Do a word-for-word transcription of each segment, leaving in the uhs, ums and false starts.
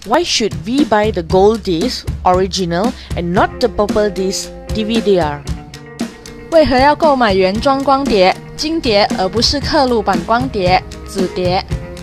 Why should we buy the gold disc original and not the purple disc D V D R? 为何要购买原装光碟、金碟，而不是刻录版光碟、紫碟？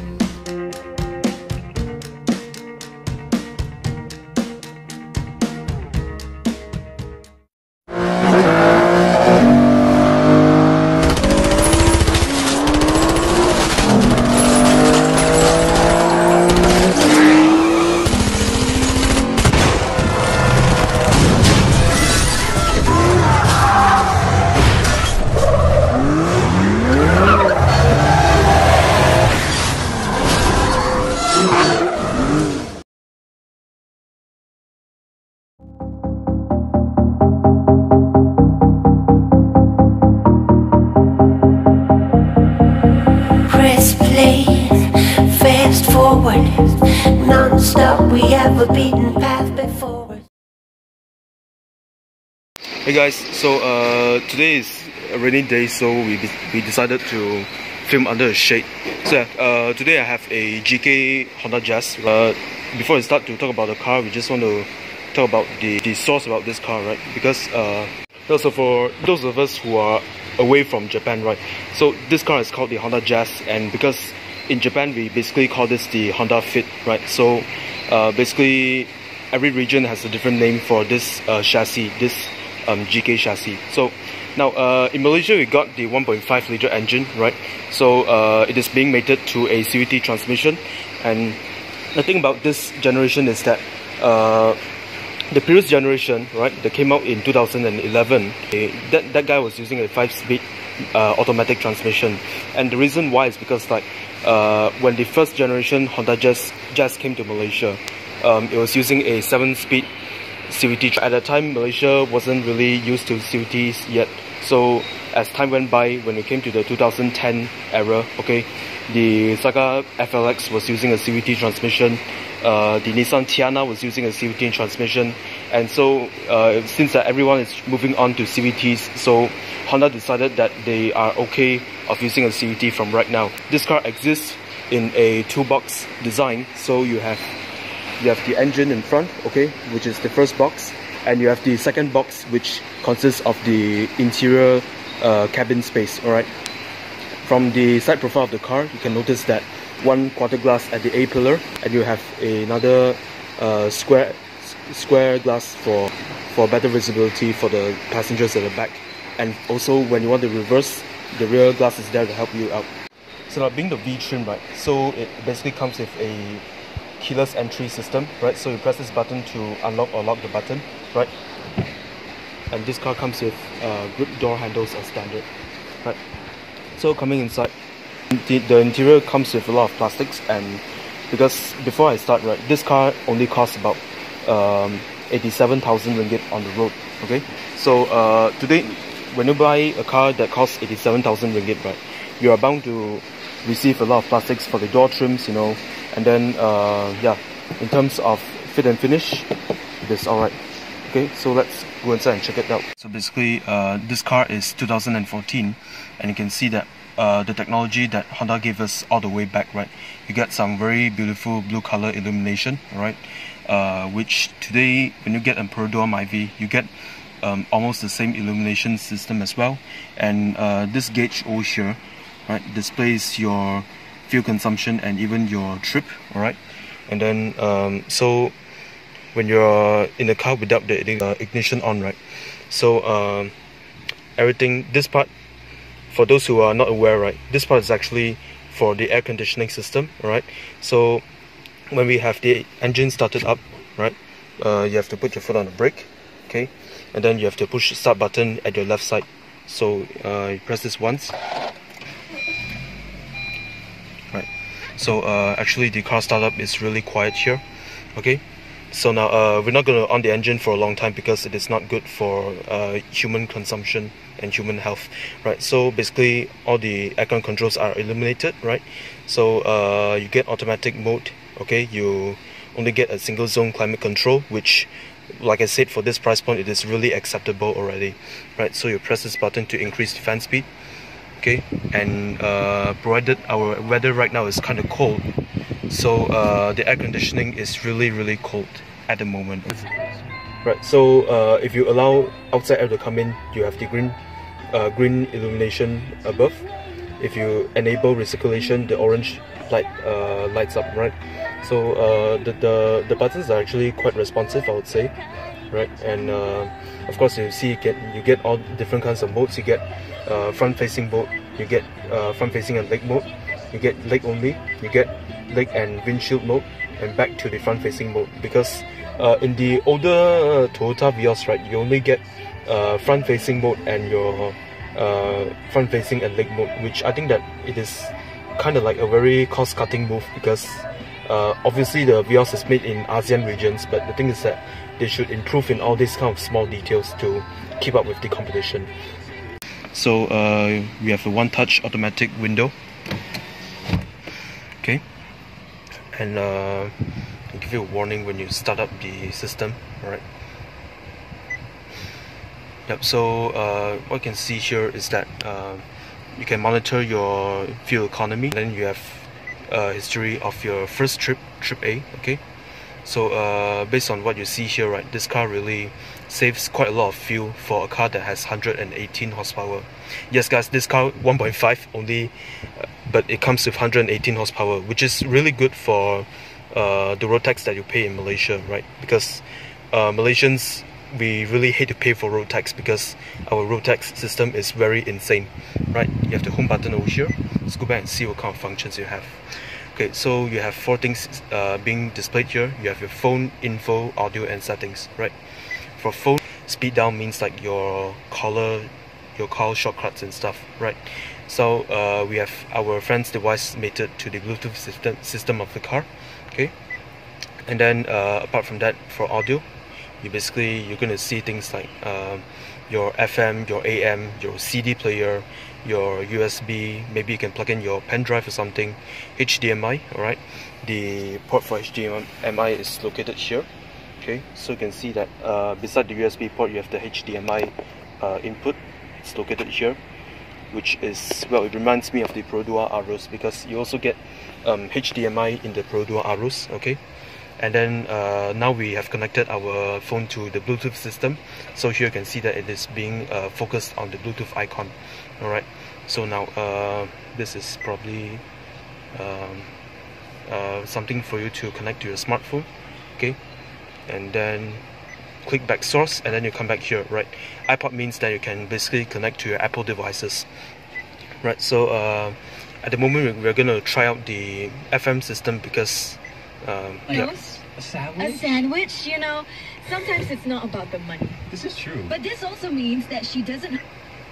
Hey guys, so uh, today is a rainy day, so we we decided to film under a shade. So uh, today I have a G K Honda Jazz. Uh, before we start to talk about the car, we just want to talk about the, the source about this car, right? Because uh, also for those of us who are away from Japan, right? So this car is called the Honda Jazz, and because in Japan we basically call this the Honda Fit, right? So uh, basically every region has a different name for this uh, chassis, this um, G K chassis. So now uh, in Malaysia we got the one point five liter engine, right? So uh, it is being mated to a C V T transmission, and the thing about this generation is that uh, the previous generation, right, that came out in two thousand eleven, okay, that, that guy was using a five speed uh, automatic transmission, and the reason why is because like uh, when the first generation Honda Jazz, Jazz came to Malaysia, um, it was using a seven speed C V T. At that time Malaysia wasn't really used to C V Ts yet, so as time went by, when it came to the two thousand ten era, okay, the Saga F L X was using a C V T transmission, uh, the Nissan Tiana was using a C V T transmission, and so uh, since that everyone is moving on to C V Ts, so Honda decided that they are okay of using a C V T from right now. This car exists in a two-box design, so you have you have the engine in front, okay, which is the first box, and you have the second box, which consists of the interior uh, cabin space. All right. From the side profile of the car, you can notice that one quarter glass at the A pillar, and you have another uh, square square glass for for better visibility for the passengers at the back. And also, when you want to reverse, the rear glass is there to help you out. So now, being the V trim, right? So it basically comes with a keyless entry system, right? So you press this button to unlock or lock the button, right? And this car comes with uh, grip door handles as standard, right? So coming inside, the, the interior comes with a lot of plastics, and because before I start, right, this car only costs about um, eighty-seven thousand ringgit on the road, okay? So uh, today, when you buy a car that costs eighty-seven thousand ringgit, right, you are bound to receive a lot of plastics for the door trims, you know, and then uh, yeah, in terms of fit and finish, it's alright. Okay, so let's go inside and check it out. So basically, uh, this car is two thousand fourteen, and you can see that uh, the technology that Honda gave us all the way back, right? You get some very beautiful blue color illumination, right? Uh, which today, when you get a Pro Door Myvi, you get um, almost the same illumination system as well. And uh, this gauge over here, right, displays your fuel consumption and even your trip, all right? And then um, so when you're in the car without the uh, ignition on, right, so um, everything, this part, for those who are not aware, right, this part is actually for the air conditioning system, right? So when we have the engine started up, right, uh, you have to put your foot on the brake, okay, and then you have to push the start button at your left side. So uh, you press this once, right? So uh, actually the car startup is really quiet here, okay? So now uh, we're not going to on the engine for a long time because it is not good for uh, human consumption and human health, right? So basically all the aircon controls are eliminated, right? So uh, you get automatic mode, okay? You only get a single zone climate control, which, like I said, for this price point it is really acceptable already, right? So you press this button to increase the fan speed, okay? And uh, provided our weather right now is kind of cold, so uh, the air conditioning is really really cold at the moment. Right, so uh, if you allow outside air to come in, you have the green uh, green illumination above. If you enable recirculation, the orange light uh, lights up, right? So uh, the, the the buttons are actually quite responsive, I would say, right? And uh, of course, you see you get you get all different kinds of modes. You get uh, front-facing mode, you get uh, front-facing and leg mode, you get leg only, you get leg and windshield mode, and back to the front-facing mode. Because uh, in the older uh, Toyota Vios, right, you only get uh, front-facing mode and your uh, front-facing and leg mode, which I think that it is kind of like a very cost-cutting move, because uh, obviously the Vios is made in ASEAN regions, but the thing is that they should improve in all these kind of small details to keep up with the competition. So uh, we have a one-touch automatic window, okay, and uh, I'll give you a warning when you start up the system. Alright. Yep. So uh, what you can see here is that uh, you can monitor your fuel economy. Then you have a history of your first trip, trip A. Okay. So uh, based on what you see here, right, this car really saves quite a lot of fuel for a car that has one hundred eighteen horsepower. Yes guys, this car one point five only, uh, but it comes with one hundred eighteen horsepower, which is really good for uh, the road tax that you pay in Malaysia, right? Because uh, Malaysians, we really hate to pay for road tax because our road tax system is very insane, right? You have the home button over here. Let's go back and see what kind of functions you have. Okay, so you have four things uh, being displayed here. You have your phone, info, audio, and settings, right? For phone, speed down means like your caller, your call shortcuts and stuff, right? So uh, we have our friend's device mated to the Bluetooth system system of the car, okay? And then uh, apart from that, for audio, you basically you're gonna see things like uh, your F M, your A M, your C D player, your U S B, maybe you can plug in your pen drive or something, H D M I, alright? The port for H D M I is located here, okay? So you can see that uh, beside the U S B port you have the H D M I uh, input. It's located here, which is, well, it reminds me of the Pro Duo Aros, because you also get um, H D M I in the Pro Duo Aros, okay? And then uh, now we have connected our phone to the Bluetooth system. So here you can see that it is being uh, focused on the Bluetooth icon. Alright, so now uh, this is probably um, uh, something for you to connect to your smartphone, okay? And then click back source, and then you come back here, right? iPod means that you can basically connect to your Apple devices, right? So uh, at the moment we're going to try out the F M system because um, yeah. A sandwich? A sandwich, you know, sometimes it's not about the money. This is true. But this also means that she doesn't...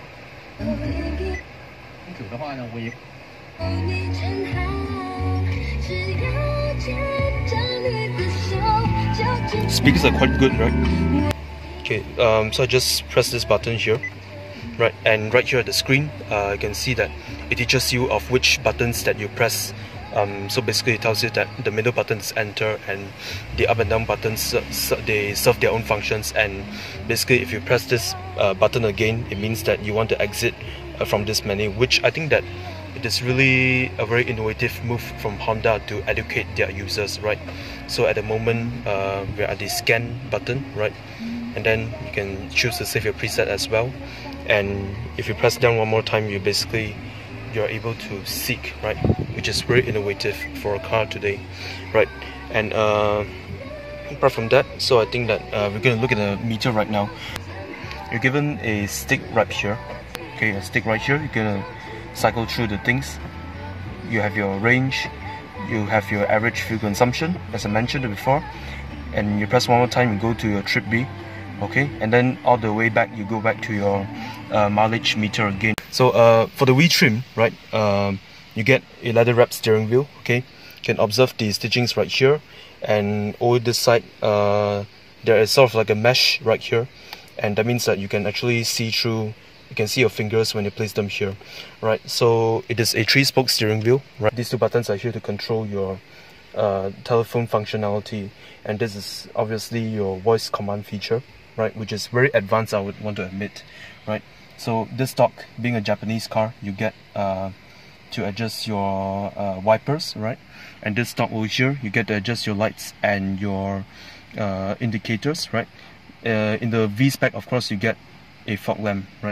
Speakers are quite good, right? Okay, um, so I just press this button here, right? And right here at the screen, uh, you can see that it teaches you of which buttons that you press. Um, so basically it tells you that the middle button is enter, and the up and down buttons, uh, they serve their own functions. And basically if you press this uh, button again, it means that you want to exit uh, from this menu, which I think that it is really a very innovative move from Honda to educate their users, right? So at the moment uh, we're at the scan button, right? And then you can choose to save your preset as well. And if you press down one more time, you basically you're able to seek, right? Which is very innovative for a car today, right? And uh, apart from that, so I think that uh, we're going to look at the meter right now. You're given a stick right here, okay? A stick right here. You're going to cycle through the things. You have your range, you have your average fuel consumption, as I mentioned before, and you press one more time, you go to your trip B, okay? And then all the way back, you go back to your uh, mileage meter again. So uh, for the V trim, right, um, you get a leather wrapped steering wheel, okay? You can observe the stitchings right here, and over this side, uh, there is sort of like a mesh right here, and that means that you can actually see through. You can see your fingers when you place them here, right? So it is a three-spoke steering wheel, right? These two buttons are here to control your uh, telephone functionality, and this is obviously your voice command feature, right? Which is very advanced, I would want to admit, right? So this stock, being a Japanese car, you get uh, to adjust your uh, wipers, right? And this top over here, you get to adjust your lights and your uh, indicators, right? Uh, in the V spec, of course, you get a fog lamp, right?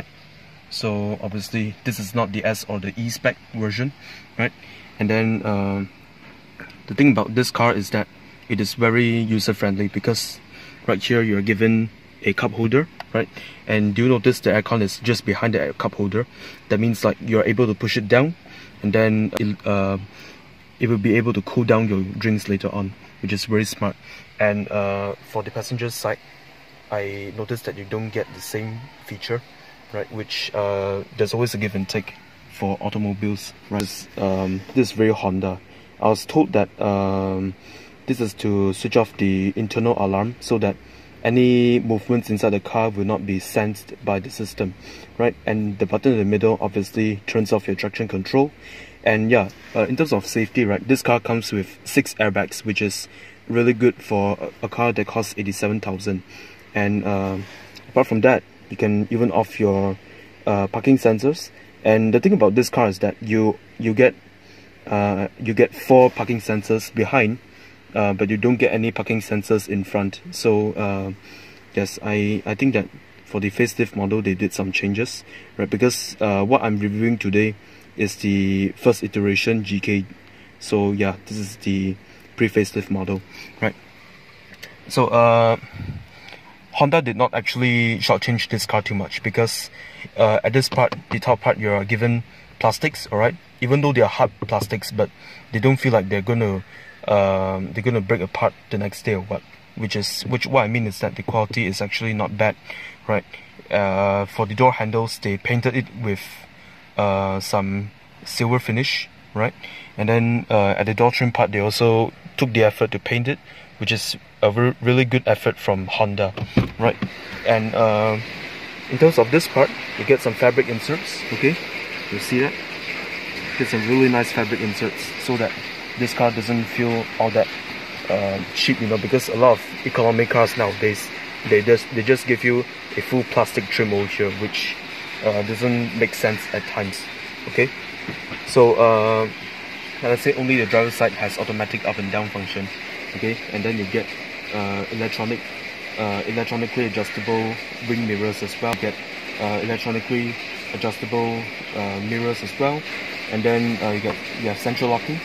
So obviously this is not the S or the E spec version, right? And then uh, the thing about this car is that it is very user friendly, because right here you're given a cup holder, right? And do you notice the aircon is just behind the cup holder? That means like you're able to push it down, and then it, uh, it will be able to cool down your drinks later on, which is very smart. And uh, for the passenger side, I noticed that you don't get the same feature, right? Which uh, there's always a give and take for automobiles, right? Um, this is very Honda. I was told that um, this is to switch off the internal alarm so that any movements inside the car will not be sensed by the system, right? And the button in the middle obviously turns off your traction control. And yeah, uh, in terms of safety, right, this car comes with six airbags, which is really good for a, a car that costs eighty-seven thousand. And uh, apart from that, you can even off your uh, parking sensors. And the thing about this car is that you you get uh, you get four parking sensors behind, uh, but you don't get any parking sensors in front. So uh, yes, I I think that for the facelift model they did some changes, right? Because uh, what I'm reviewing today is the first iteration G K. So yeah, this is the pre-facelift model, right? So uh. Honda did not actually shortchange this car too much, because uh, at this part, the top part, you're given plastics, alright? Even though they are hard plastics, but they don't feel like they're gonna um, they're gonna break apart the next day or what. Which is which what I mean is that the quality is actually not bad, right? Uh, for the door handles, they painted it with uh, some silver finish, right? And then uh, at the door trim part, they also took the effort to paint it, which is a re really good effort from Honda, right? And uh, in terms of this part, you get some fabric inserts, okay? You see that? Get some really nice fabric inserts so that this car doesn't feel all that uh, cheap, you know, because a lot of economic cars nowadays, they just they just give you a full plastic trim over here, which uh, doesn't make sense at times, okay? So uh, let's say only the driver's side has automatic up and down function, okay? And then you get uh, electronic, uh, electronically adjustable wing mirrors as well. You get uh, electronically adjustable uh, mirrors as well, and then uh, you get you have central locking.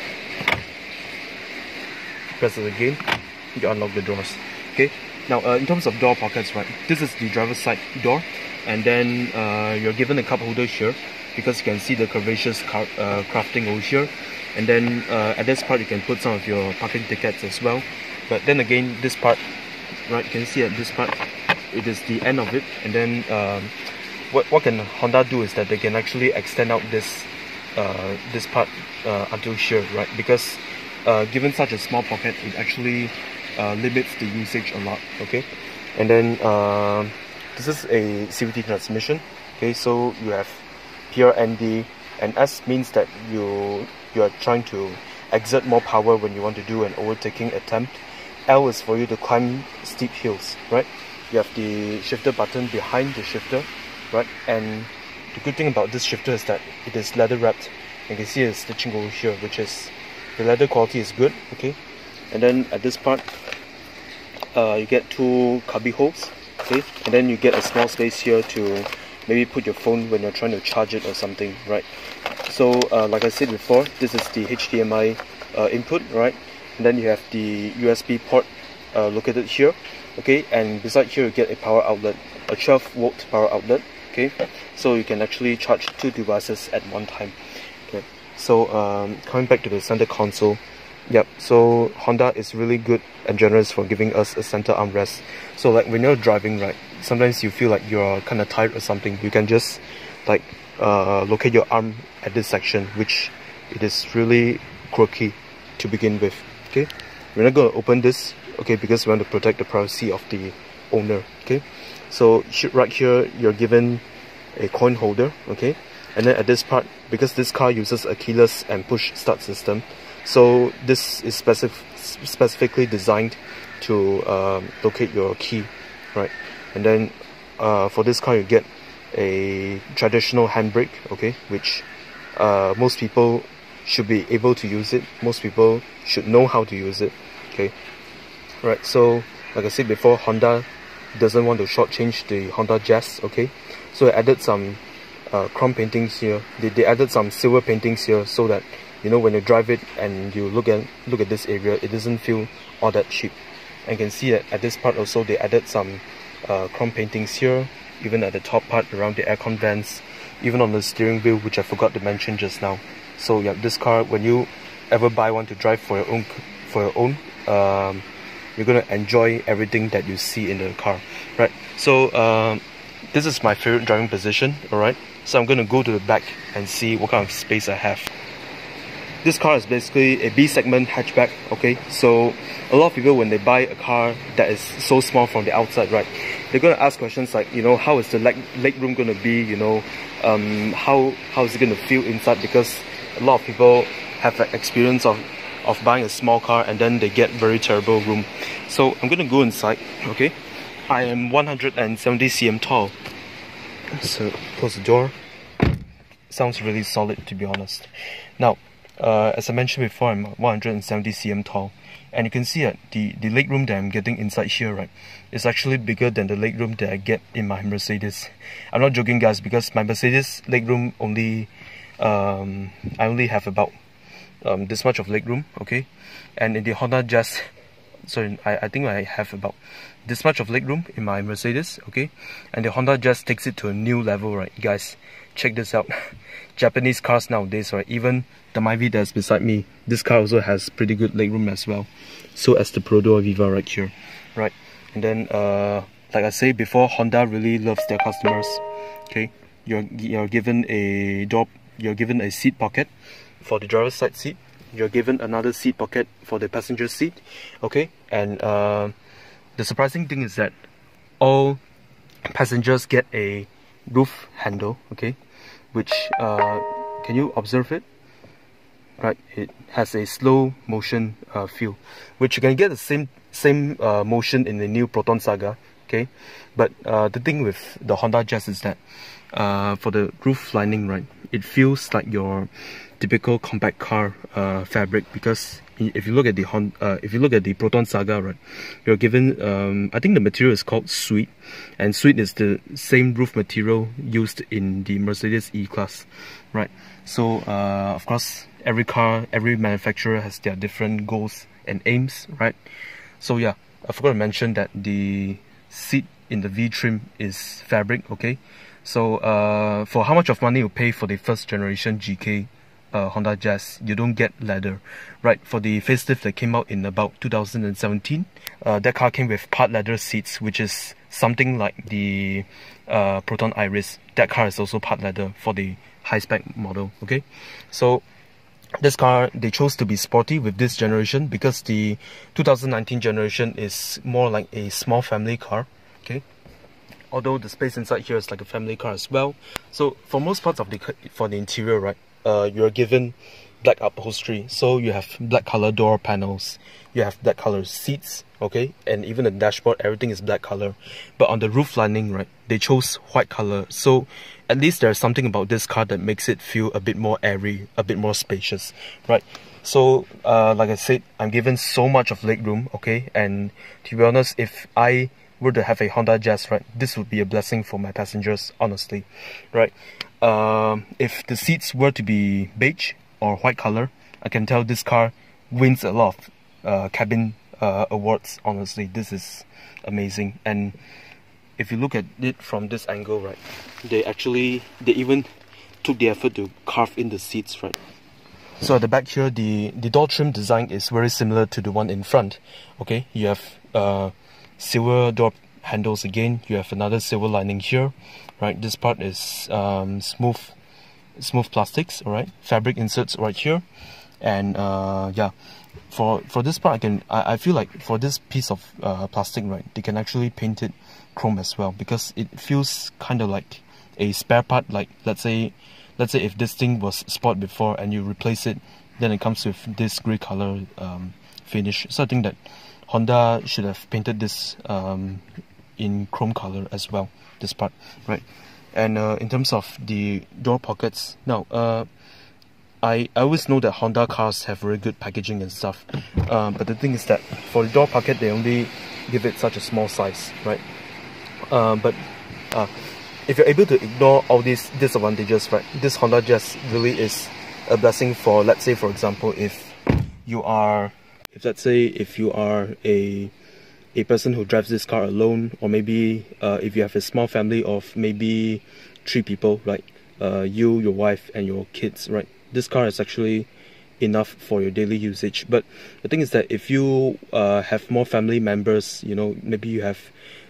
Press it again, you unlock the doors. Okay. Now uh, in terms of door pockets, right? This is the driver's side door, and then uh, you're given a cup holder here, because you can see the curvaceous car, uh, crafting over here. And then uh, at this part you can put some of your parking tickets as well. But then again, this part, right, you can see at this part, it is the end of it. And then um, what, what can Honda do is that they can actually extend out this uh, this part uh, until here, right? Because uh, given such a small pocket, it actually uh, limits the usage a lot, okay? And then uh, this is a C V T transmission, okay? So you have here N D, and S means that you you are trying to exert more power when you want to do an overtaking attempt. L is for you to climb steep hills, right? You have the shifter button behind the shifter, right? And the good thing about this shifter is that it is leather wrapped. You can see it's stitching over here, which is, the leather quality is good, okay? And then at this part, uh, you get two cubby holes, okay? And then you get a small space here to maybe put your phone when you're trying to charge it or something, right? So uh, like I said before, this is the H D M I uh, input, right? And then you have the U S B port uh, located here, okay? And beside here you get a power outlet, a twelve volt power outlet, okay? So you can actually charge two devices at one time, okay? So um, coming back to the center console, yep, so Honda is really good and generous for giving us a center armrest. So like when you're driving, right, sometimes you feel like you're kind of tired or something, you can just like uh, locate your arm at this section, which it is really quirky to begin with, okay? We're not going to open this, okay, because we want to protect the privacy of the owner, okay? So right here, you're given a coin holder, okay? And then at this part, because this car uses a keyless and push start system, so this is specific, specifically designed to um, locate your key, right? And then uh, for this car you get a traditional handbrake, okay, which uh, most people should be able to use it. Most people should know how to use it. Okay, right. So like I said before, Honda doesn't want to shortchange the Honda Jazz. Okay, so I added some uh, chrome paintings here. They, they added some silver paintings here so that, you know, when you drive it and you look at look at this area, it doesn't feel all that cheap. And you can see that at this part also they added some uh, chrome paintings here, even at the top part around the aircon vents, even on the steering wheel, which I forgot to mention just now. So yeah, this car, when you ever buy one to drive for your own for your own um, you're gonna enjoy everything that you see in the car, right? So um, this is my favorite driving position. All right, so I'm gonna go to the back and see what kind of space I have. This car is basically a B segment hatchback. Okay, so a lot of people, when they buy a car that is so small from the outside, right, they're gonna ask questions like, you know, how is the leg leg room gonna be? You know, um, how how is it gonna feel inside? Because a lot of people have an experience of of buying a small car and then they get very terrible room. So I'm gonna go inside. Okay, I am one hundred seventy centimeters tall. So close the door. Sounds really solid, to be honest. Now, uh, as I mentioned before, I'm one hundred seventy centimeters tall, and you can see that the the legroom that I'm getting inside here, right, is actually bigger than the legroom that I get in my Mercedes. I'm not joking, guys, because my Mercedes legroom only um, I only have about um, this much of legroom, okay, and in the Honda Jazz, sorry, I, I think I have about this much of legroom in my Mercedes, okay, and the Honda Jazz takes it to a new level, right, guys. Check this out. Japanese cars nowadays, right, even the Myvi that's beside me, this car also has pretty good legroom as well. So as the Prodo Viva right here, right. And then uh, like I say before, Honda really loves their customers. Okay, you're you're given a door, you're given a seat pocket for the driver's side seat. You're given another seat pocket for the passenger seat. Okay, and uh, the surprising thing is that all passengers get a roof handle. Okay, which uh, can you observe it? Right, it has a slow motion uh, feel, which you can get the same same uh, motion in the new Proton Saga. Okay, but uh, the thing with the Honda Jazz is that uh, for the roof lining, right, it feels like your typical compact car uh, fabric, because if you look at the Honda, uh, if you look at the Proton Saga, right, you're given um, I think the material is called Sweet, and Sweet is the same roof material used in the Mercedes E-Class, right? So uh, of course, every car, every manufacturer has their different goals and aims, right? So yeah, I forgot to mention that the seat in the V trim is fabric. Okay, so uh, for how much of money you pay for the first generation G K uh, Honda Jazz, you don't get leather, right? For the facelift that came out in about two thousand seventeen, uh, that car came with part leather seats, which is something like the uh, Proton Iris. That car is also part leather for the high spec model. Okay, so this car, they chose to be sporty with this generation because the two thousand nineteen generation is more like a small family car. Okay, although the space inside here is like a family car as well. So for most parts of the for the interior, right, uh, you're given black upholstery. So you have black color door panels, you have black color seats, okay, and even the dashboard, everything is black color. But on the roof lining, right, they chose white color. So at least there's something about this car that makes it feel a bit more airy, a bit more spacious, right? So uh, like I said, I'm given so much of legroom, okay, and to be honest, if I were to have a Honda Jazz, right, this would be a blessing for my passengers, honestly, right? Um, if the seats were to be beige or white color, I can tell this car wins a lot of uh, cabin uh, awards. Honestly, this is amazing. And if you look at it from this angle, right, they actually they even took the effort to carve in the seats, right? So at the back here, the the door trim design is very similar to the one in front. Okay, you have uh, silver door handles again. You have another silver lining here, right? This part is um, smooth smooth plastics, all right, fabric inserts right here, and uh, yeah, for for this part, I can I, I feel like for this piece of uh, plastic, right, they can actually paint it chrome as well, because it feels kind of like a spare part. Like let's say let's say if this thing was spot before and you replace it, then it comes with this grey color um, finish. So I think that Honda should have painted this um, in chrome color as well, this part, right? And uh, in terms of the door pockets, now uh, I, I always know that Honda cars have very good packaging and stuff, um, but the thing is that for the door pocket they only give it such a small size, right? Uh, but uh, if you're able to ignore all these disadvantages, right, this Honda Jazz really is a blessing for, let's say for example, if you are, if let's say if you are a a person who drives this car alone, or maybe uh, if you have a small family of maybe three people, right, uh, you, your wife, and your kids, right, this car is actually enough for your daily usage. But the thing is that if you uh, have more family members, you know, maybe you have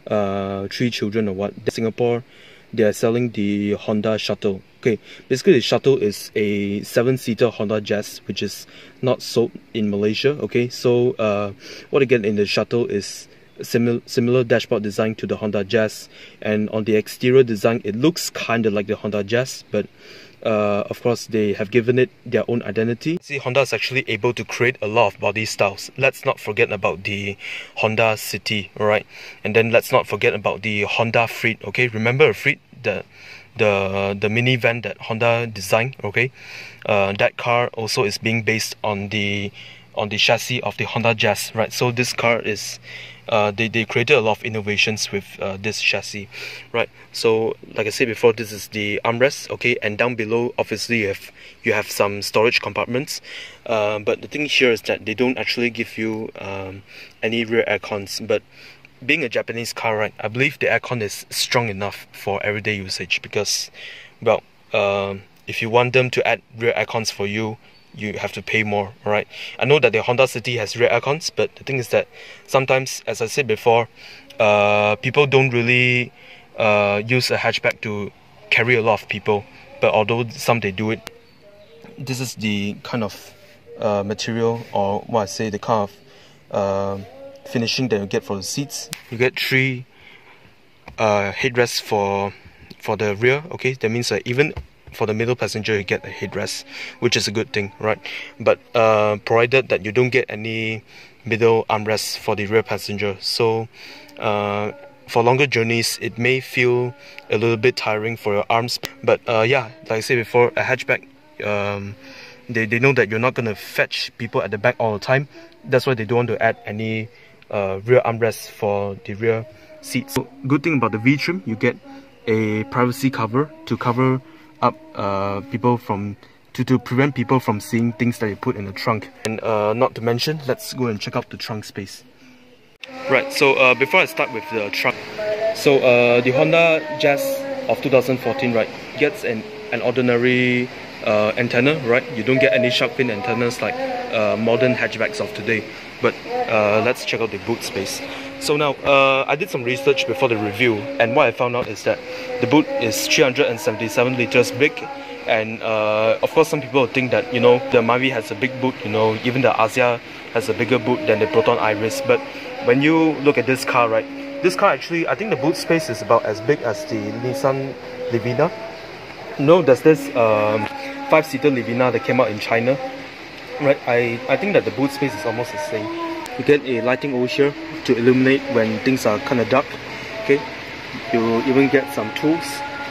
uh, three children or what, in Singapore, they are selling the Honda Shuttle. Okay, basically the Shuttle is a seven-seater Honda Jazz, which is not sold in Malaysia. Okay, so uh, what you get in the Shuttle is similar similar dashboard design to the Honda Jazz, and on the exterior design it looks kind of like the Honda Jazz, but Uh, of course they have given it their own identity. See, Honda is actually able to create a lot of body styles. Let's not forget about the Honda City, alright? And then let's not forget about the Honda Freed, okay? Remember a Freed, the the the minivan that Honda designed, okay? Uh, that car also is being based on the on the chassis of the Honda Jazz, right? So this car is uh, they, they created a lot of innovations with uh, this chassis, right? So like I said before, this is the armrest, okay, and down below obviously you have you have some storage compartments, uh, but the thing here is that they don't actually give you um, any rear air cons. But being a Japanese car, right, I believe the aircon is strong enough for everyday usage, because, well, um, if you want them to add rear aircons for you, you have to pay more, alright? I know that the Honda City has rear aircons, but the thing is that sometimes, as I said before, uh, people don't really uh, use a hatchback to carry a lot of people, but although some they do it, this is the kind of uh, material, or what I say, the kind of uh, finishing that you get for the seats. You get three uh, headrests for for the rear, okay? That means that even for the middle passenger you get a headrest, which is a good thing, right? But uh, provided that you don't get any middle armrests for the rear passenger. So uh, for longer journeys it may feel a little bit tiring for your arms, but uh, yeah, like I said before, a hatchback, um, they, they know that you're not going to fetch people at the back all the time. That's why they don't want to add any uh, rear armrests for the rear seats. So good thing about the V-trim, you get a privacy cover to cover up uh, people from to, to prevent people from seeing things that you put in the trunk. And uh, not to mention, let's go and check out the trunk space. Right, so uh, before I start with the trunk, so uh, the Honda Jazz of two thousand fourteen, right, gets an, an ordinary uh, antenna, right? You don't get any shark fin antennas like uh, modern hatchbacks of today. But uh, let's check out the boot space. So now, uh, I did some research before the review, and what I found out is that the boot is three hundred seventy-seven liters big, and uh, of course some people think that, you know, the Myvi has a big boot, you know, even the Asia has a bigger boot than the Proton Iris. But when you look at this car, right, this car actually, I think the boot space is about as big as the Nissan Livina. No, there's this um, five-seater Livina that came out in China, right? I, I think that the boot space is almost the same. You get a lighting over here to illuminate when things are kind of dark, okay? You even get some tools.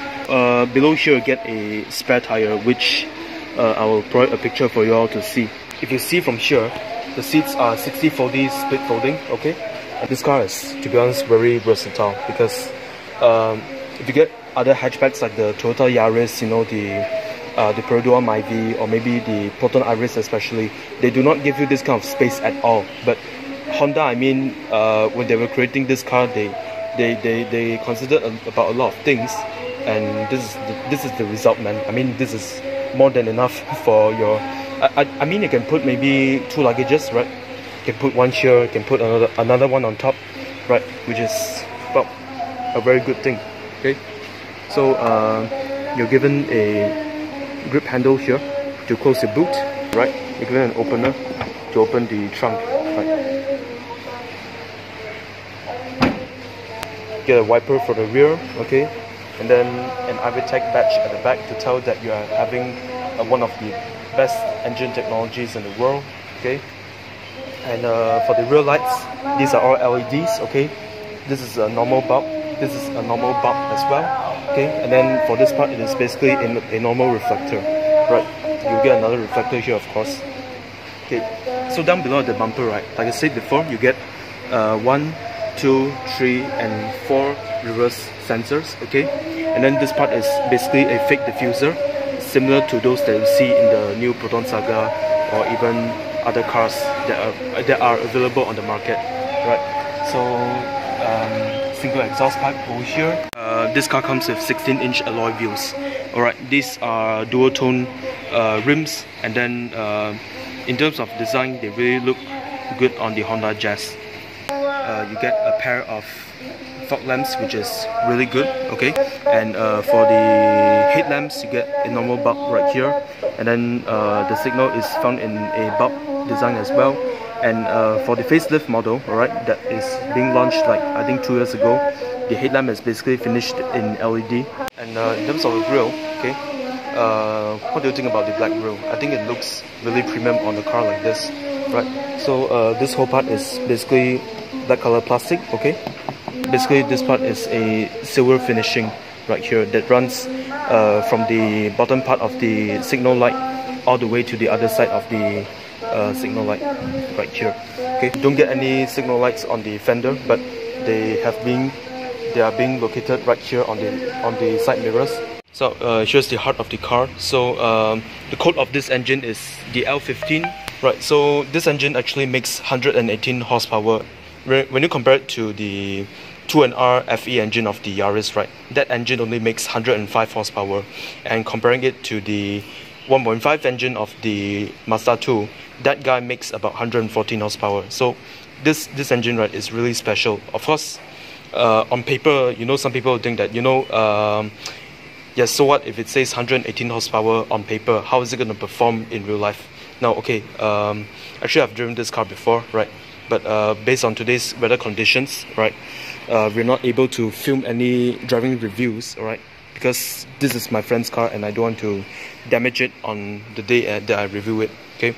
Uh, below here you get a spare tire, which uh, I will provide a picture for you all to see. If you see from here, the seats are sixty forty split folding, okay? And this car is, to be honest, very versatile, because um, if you get other hatchbacks like the Toyota Yaris, you know, the Uh, the Perodua Myvi, or maybe the Proton Iris especially, they do not give you this kind of space at all. But Honda, I mean, uh, when they were creating this car, they they they, they considered a, about a lot of things, and this is the, this is the result, man. I mean, this is more than enough for your. I, I, I mean, you can put maybe two luggages, right? You can put one here, you can put another another one on top, right? Which is, well, a very good thing. Okay, so uh, you're given a grip handle here to close your boot, right? You're given an opener to open the trunk, right? Get a wiper for the rear, okay? And then an Ivitech badge at the back to tell that you are having uh, one of the best engine technologies in the world, okay? And uh, for the rear lights, these are all L E Ds, okay? This is a normal bulb, this is a normal bulb as well, okay? And then for this part, it is basically a, a normal reflector, right? you get another reflector here, of course. Okay, so down below the bumper, right, like I said before, you get uh, one, two, three, and four reverse sensors. Okay, and then this part is basically a fake diffuser, similar to those that you see in the new Proton Saga or even other cars that are that are available on the market, right? So um, single exhaust pipe over here. Uh, this car comes with sixteen inch alloy wheels. All right, these are dual tone uh, rims, and then uh, in terms of design, they really look good on the Honda Jazz. Uh, you get a pair of fog lamps, which is really good. Okay, and uh, for the headlamps, you get a normal bulb right here, and then uh, the signal is found in a bulb design as well. And uh, for the facelift model, all right, that is being launched like I think two years ago, the headlamp is basically finished in L E D. And uh, in terms of the grille, okay, uh, what do you think about the black grille? I think it looks really premium on the car like this, right? So uh, this whole part is basically black color plastic. Okay, basically this part is a silver finishing right here that runs uh, from the bottom part of the signal light all the way to the other side of the uh, signal light right here. Okay, don't get any signal lights on the fender, but they have been they are being located right here on the on the side mirrors. So uh, here's the heart of the car. So um, the code of this engine is the L fifteen, right? So this engine actually makes one hundred eighteen horsepower. When you compare it to the two N R F E engine of the Yaris, right, that engine only makes one hundred five horsepower, and comparing it to the one point five engine of the Mazda two, that guy makes about one hundred fourteen horsepower. So this this engine, right, is really special. Of course, uh, on paper, you know, some people think that, you know, um, yes, so what if it says one hundred eighteen horsepower on paper? How is it going to perform in real life? Now, okay, um, actually I've driven this car before, right? But uh, based on today's weather conditions, right, uh, we're not able to film any driving reviews, all right, because this is my friend's car and I don't want to damage it on the day uh, that I review it. Okay,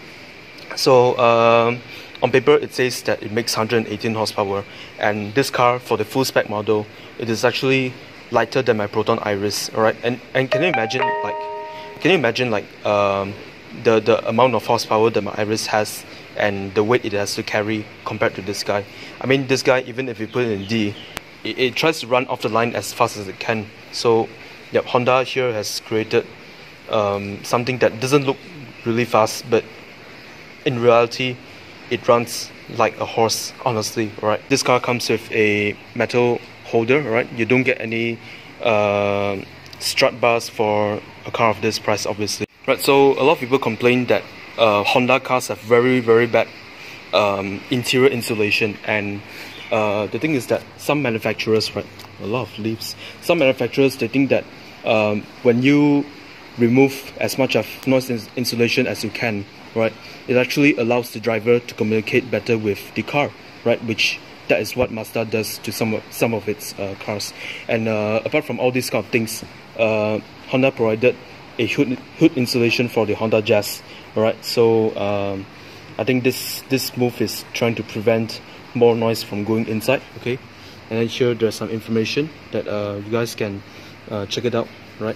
so um, on paper it says that it makes one hundred eighteen horsepower, and this car, for the full spec model, it is actually lighter than my Proton Iris. All right, and and can you imagine like, can you imagine like um, the the amount of horsepower that my Iris has, and the weight it has to carry compared to this guy? I mean, this guy, even if you put it in D, it, it tries to run off the line as fast as it can. So, yeah, Honda here has created um, something that doesn't look really fast, but in reality, it runs like a horse, honestly, right? This car comes with a metal holder, right? You don't get any uh, strut bars for a car of this price, obviously. Right, so a lot of people complain that uh, Honda cars have very, very bad um, interior insulation, and uh, the thing is that some manufacturers, right, a lot of leaves, some manufacturers, they think that um, when you remove as much of noise ins insulation as you can, right, it actually allows the driver to communicate better with the car, right, which that is what Mazda does to some of, some of its uh, cars. And uh, apart from all these kind of things, uh, Honda provided a hood, hood insulation for the Honda Jazz. Alright, so um, I think this this move is trying to prevent more noise from going inside. Okay, and then here there's some information that uh, you guys can uh, check it out, right?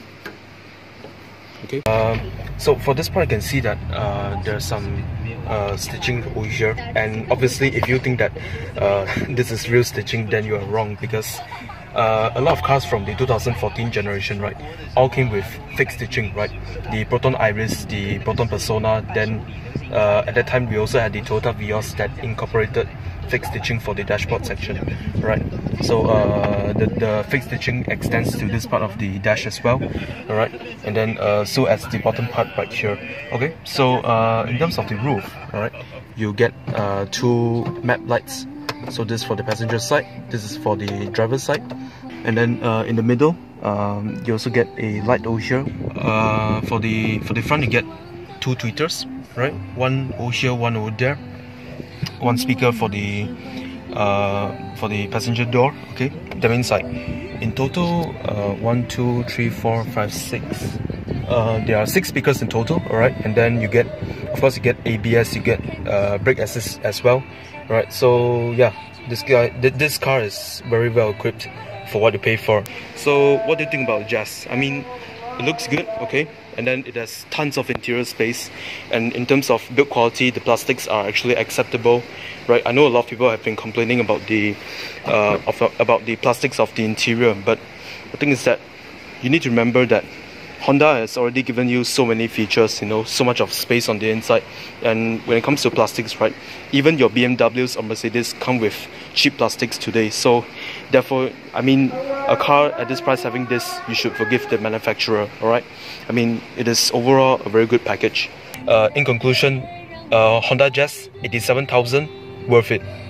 Okay, um, so for this part, I can see that uh, there's some uh, stitching over here, and obviously if you think that uh, this is real stitching, then you are wrong, because Uh, a lot of cars from the two thousand fourteen generation, right, all came with fake stitching, right? The Proton Iris, the Proton Persona, then uh, at that time we also had the Toyota Vios that incorporated fake stitching for the dashboard section, right? So uh, the, the fake stitching extends to this part of the dash as well, alright? And then uh, so as the bottom part right here. Okay, so uh, in terms of the roof, alright, you get uh, two map lights. So this is for the passenger side, this is for the driver's side, and then uh, in the middle, um, you also get a light over here. Uh, for the for the front, you get two tweeters, right? One over here, one over there. One speaker for the uh, for the passenger door. Okay, that means like in total, uh, one, two, three, four, five, six. Uh, there are six speakers in total, alright, and then you get, of course, you get A B S, you get uh, brake assist as well. Right, so yeah, this guy, th this car is very well equipped for what you pay for. So what do you think about the Jazz? I mean, it looks good, okay. and then it has tons of interior space, and in terms of build quality, the plastics are actually acceptable, right? I know a lot of people have been complaining about the uh, of, about the plastics of the interior, but the thing is that you need to remember that Honda has already given you so many features, you know, so much of space on the inside. And when it comes to plastics, right, even your B M Ws or Mercedes come with cheap plastics today. So therefore, I mean, a car at this price having this, you should forgive the manufacturer, alright? I mean, it is overall a very good package. Uh, in conclusion, uh, Honda Jazz eighty-seven thousand, worth it.